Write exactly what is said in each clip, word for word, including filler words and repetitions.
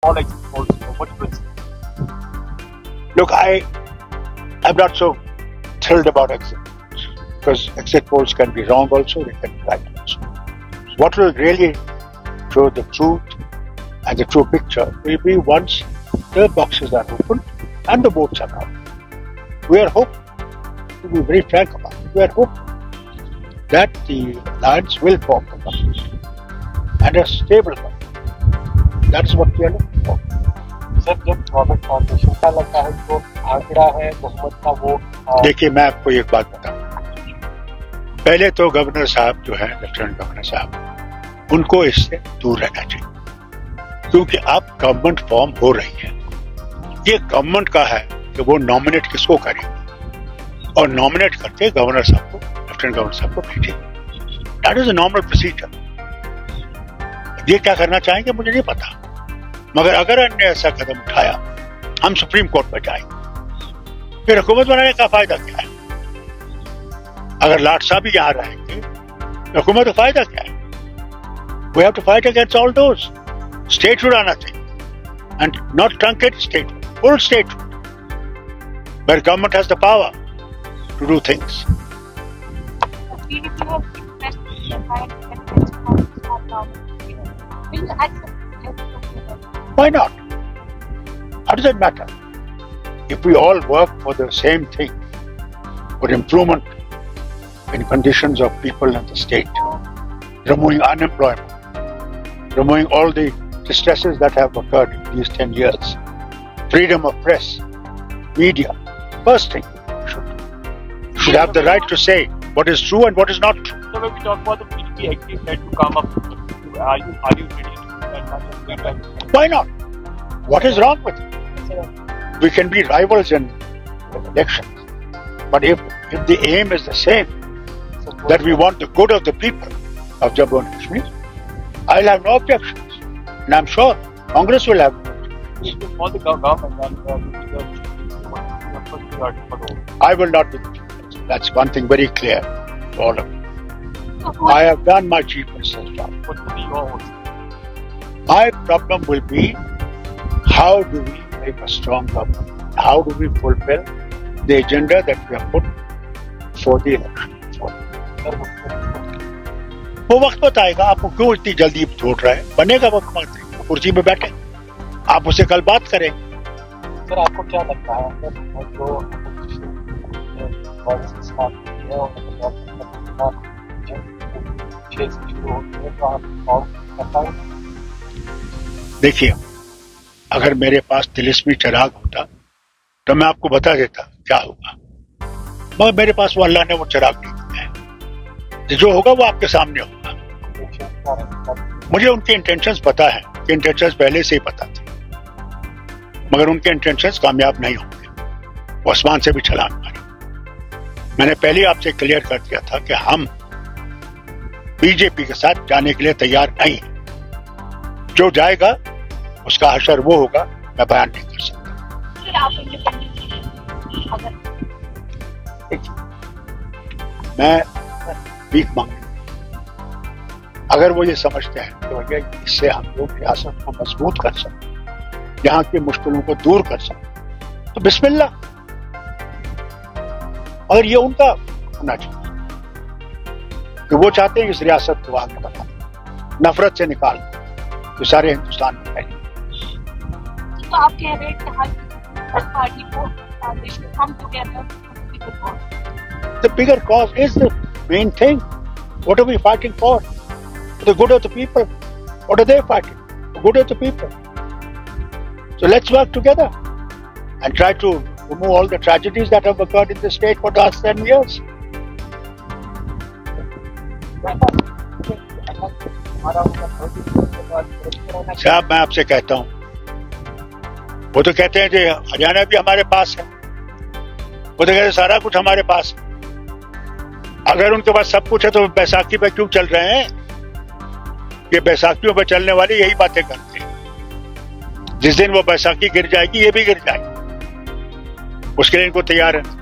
all exit polls. What do you think? Look, I am not so thrilled about exit polls because exit polls can be wrong also, they can be right also. What will really show the truth and the true picture will be once the boxes are open and the votes are out. We are hoping, to be very frank about it, we are hoping that the alliance will form the government and a stable government. That's what we are looking for. Sir, जब Robert foundation का लगता है तो आंकड़ा है बहुमत का वो। देखिए, मैं आपको एक बात बताऊं, पहले तो गवर्नर साहब जो है, लेफ्टिनेंट गवर्नर साहब, उनको इससे दूर रहना चाहिए क्योंकि अब गवर्नमेंट फॉर्म हो रही है। ये गवर्नमेंट का है कि वो नॉमिनेट किसको करेगी और नॉमिनेट करके गवर्नर साहब को, लेफ्टिनेंट गवर्नर साहब को भेजेगी। That is a normal procedure. ये क्या करना चाहेंगे मुझे नहीं पता, मगर अगर अन्य ऐसा कदम उठाया, हम सुप्रीम कोर्ट में जाएंगे, फिर हुकूमत बनाने का फायदा क्या है? अगर लाट साहब भी यहाँ रहेंगे तो हुकूमत का फायदा क्या है? We have to fight against all those. Statehood आना चाहिए and not truncate statehood, full statehood, where government has the power to do things. Why not? How does it matter? If we all work for the same thing, for improvement in conditions of people in the state, removing unemployment, removing all the distresses that have occurred in these ten years, freedom of press, media, first thing, should, should have the right to say what is true and what is not true. So when we talk about the P D P agreement to come up, are you, are you ready to do that? Why not? What is wrong with it? We can be rivals in elections, but if, if the aim is the same, that we want the good of the people of Jammu and Kashmir, I'll have no objections, and I'm sure Congress will have no objections. For the government, I will not be the chief minister. That's one thing very clear to all of you. I have done my chief minister's job. What will be your own? My problem will be, how do we make a strong government? How do we fulfill the agenda that we have put for the election? वो वक्त बताएगा। आपको क्यों इतनी जल्दी छोड़ रहा है? बनेगा वक्त, मत कुर्सी में बैठे, आप उससे कल बात करें। सर, आपको क्या लगता है जो देखिए, अगर मेरे पास तिलिस्मी चिराग होता तो मैं आपको बता देता क्या होगा, मगर मेरे पास वो अल्लाह ने वो चिराग नहीं दिया है। जो होगा वो आपके सामने होगा। मुझे उनके इंटेंशंस पता है कि इंटेंशंस पहले से ही पता थे, मगर उनके इंटेंशंस कामयाब नहीं होंगे। वो आसमान से भी छलांग मारी। मैंने पहले आपसे क्लियर कर दिया था कि हम बीजेपी के साथ जाने के लिए तैयार नहीं हैं। जो जाएगा उसका हशर वो होगा, मैं बयान नहीं कर सकता। मैं भीख मांग, अगर वो ये समझते हैं कि भैया इससे हम लोग रियासत को मजबूत कर सकते, यहाँ की मुश्किलों को दूर कर सकते, तो बिस्मिल्लाह। और ये उनका होना चाहिए कि वो चाहते हैं इस रियासत को आगे बढ़ा, नफरत से निकाल तो सारे हिंदुस्तान में फैले। तो आप कह रहे हैं कि हर पार्टी को come together. The bigger cause is the main thing. What are we fighting for? For the good of the people. What are they fighting? The good of the people. So let's work together and try to remove all the tragedies that have occurred in the state for the last ten years. साहब, मैं आपसे कहता हूँ, वो तो कहते हैं कि हरियाणा भी हमारे पास है, वो तो कहते हैं सारा कुछ हमारे पास है। अगर उनके पास सब कुछ है तो बैसाखी पे क्यों चल रहे हैं? ये बैसाखियों पे चलने वाले यही बातें करते हैं। जिस दिन वो बैसाखी गिर जाएगी, ये भी गिर जाएगी, उसके लिए इनको तैयार है।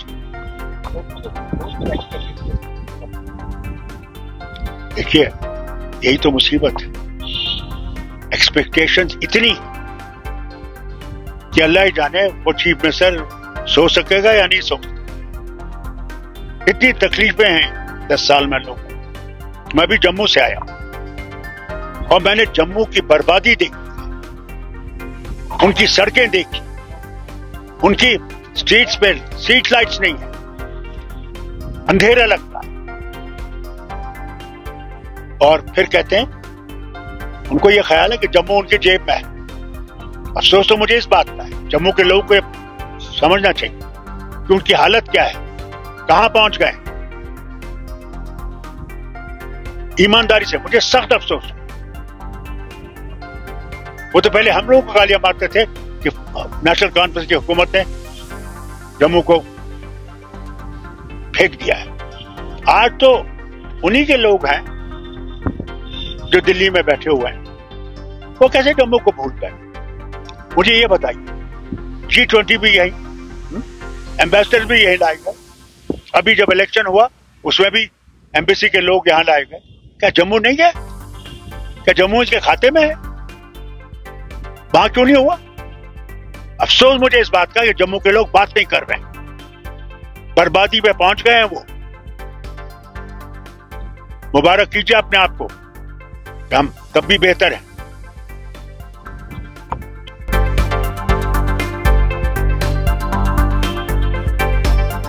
देखिए, यही तो मुसीबत है। एक्सपेक्टेशंस इतनी कि अल्लाह ही जाने वो चीफ मिनिस्टर सो सकेगा या नहीं सो सकेगा। इतनी तकलीफें हैं दस साल में लोगों को। मैं भी जम्मू से आया और मैंने जम्मू की बर्बादी देखी, उनकी सड़कें देखी, उनकी स्ट्रीट्स पे स्ट्रीट लाइट्स नहीं है, अंधेरा लगता है। और फिर कहते हैं उनको ये ख्याल है कि जम्मू उनकी जेब में है। अफसोस तो मुझे इस बात का है। जम्मू के लोगों को ये समझना चाहिए कि उनकी हालत क्या है, कहां पहुंच गए। ईमानदारी से मुझे सख्त अफसोस है। वो तो पहले हम लोगों को गालियां मारते थे कि नेशनल कॉन्फ्रेंस की हुकूमत ने जम्मू को फेंक दिया है। आज तो उन्हीं के लोग हैं जो दिल्ली में बैठे हुए हैं, वो कैसे जम्मू को भूल गए। मुझे ये बताइए, जी ट्वेंटी भी यही, एम्बेसडर भी यही लाए गए, अभी जब इलेक्शन हुआ उसमें भी एम्बेसी के लोग यहां लाए गए। क्या जम्मू नहीं है? क्या जम्मू इसके खाते में है? वहां क्यों नहीं हुआ? अफसोस मुझे इस बात का कि जम्मू के लोग बात नहीं कर रहे हैं, बर्बादी पे पहुंच गए हैं वो। मुबारक कीजिए अपने आप को, हम तब भी बेहतर है।